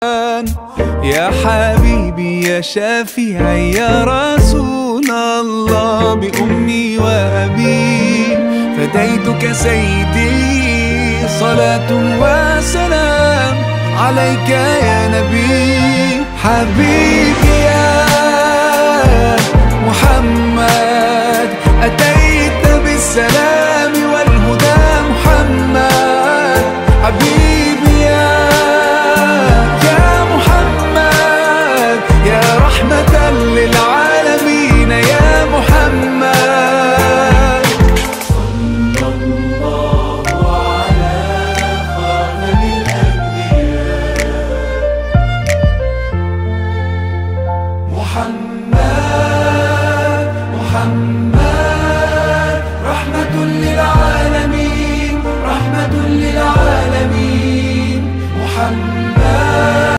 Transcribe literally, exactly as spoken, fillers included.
يا حبيبي يا شفيعي يا رسول الله، بأمي وأبي فديتك سيدي، صلاة وسلام عليك يا نبي. حبيبي يا محمد